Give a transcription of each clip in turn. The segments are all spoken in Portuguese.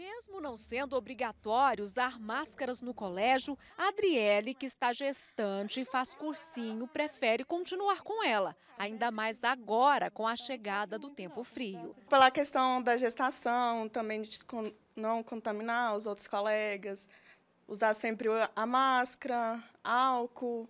Mesmo não sendo obrigatório usar máscaras no colégio, a Adriele, que está gestante e faz cursinho, prefere continuar com ela, ainda mais agora com a chegada do tempo frio. Pela questão da gestação, também de não contaminar os outros colegas, usar sempre a máscara, álcool,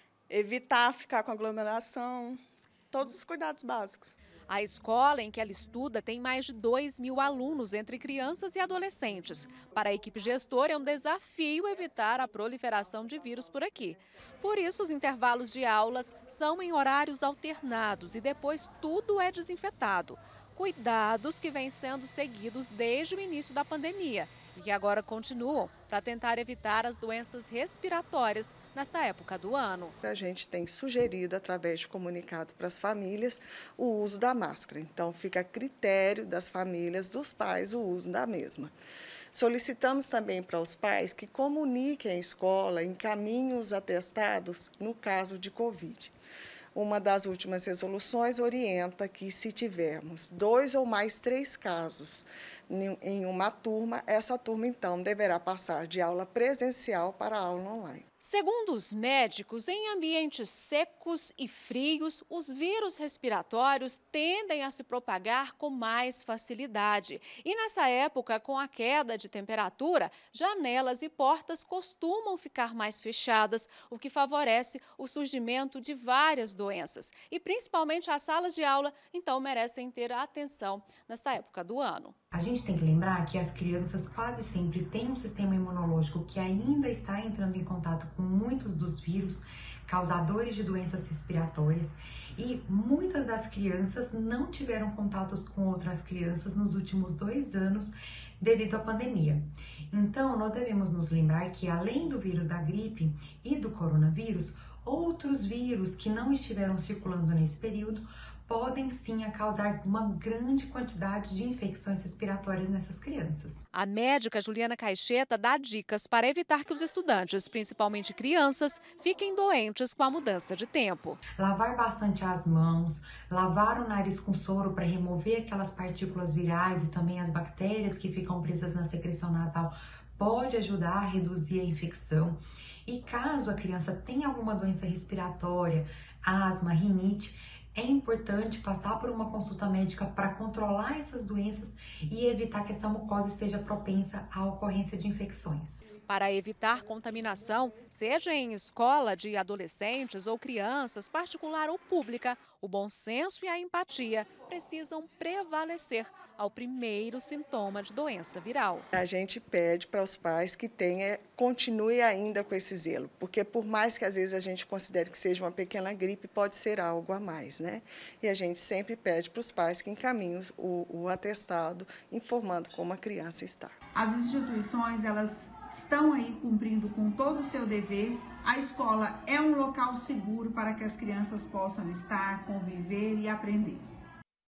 evitar ficar com aglomeração, todos os cuidados básicos. A escola em que ela estuda tem mais de 2.000 alunos entre crianças e adolescentes. Para a equipe gestora é um desafio evitar a proliferação de vírus por aqui. Por isso, os intervalos de aulas são em horários alternados e depois tudo é desinfetado. Cuidados que vêm sendo seguidos desde o início da pandemia e que agora continuam para tentar evitar as doenças respiratórias nesta época do ano. A gente tem sugerido, através de comunicado para as famílias, o uso da máscara. Então, fica a critério das famílias, dos pais, o uso da mesma. Solicitamos também para os pais que comuniquem à escola, encaminhem os atestados no caso de Covid. Uma das últimas resoluções orienta que, se tivermos 2 ou mais 3 casos em uma turma, essa turma, então, deverá passar de aula presencial para aula online. Segundo os médicos, em ambientes secos e frios, os vírus respiratórios tendem a se propagar com mais facilidade. E nessa época, com a queda de temperatura, janelas e portas costumam ficar mais fechadas, o que favorece o surgimento de várias doenças. E principalmente as salas de aula, então, merecem ter atenção nesta época do ano. A gente tem que lembrar que as crianças quase sempre têm um sistema imunológico que ainda está entrando em contato com muitos dos vírus causadores de doenças respiratórias e muitas das crianças não tiveram contatos com outras crianças nos últimos 2 anos devido à pandemia. Então, nós devemos nos lembrar que, além do vírus da gripe e do coronavírus, outros vírus que não estiveram circulando nesse período podem sim causar uma grande quantidade de infecções respiratórias nessas crianças. A médica Juliana Caixeta dá dicas para evitar que os estudantes, principalmente crianças, fiquem doentes com a mudança de tempo. Lavar bastante as mãos, lavar o nariz com soro para remover aquelas partículas virais e também as bactérias que ficam presas na secreção nasal pode ajudar a reduzir a infecção. E caso a criança tenha alguma doença respiratória, asma, rinite, é importante passar por uma consulta médica para controlar essas doenças e evitar que essa mucosa esteja propensa à ocorrência de infecções. Para evitar contaminação, seja em escola de adolescentes ou crianças, particular ou pública, o bom senso e a empatia precisam prevalecer ao primeiro sintoma de doença viral. A gente pede para os pais que continue ainda com esse zelo, porque por mais que às vezes a gente considere que seja uma pequena gripe, pode ser algo a mais, né? E a gente sempre pede para os pais que encaminhem o atestado informando como a criança está. As instituições, elas estão aí cumprindo com todo o seu dever. A escola é um local seguro para que as crianças possam estar, conviver e aprender.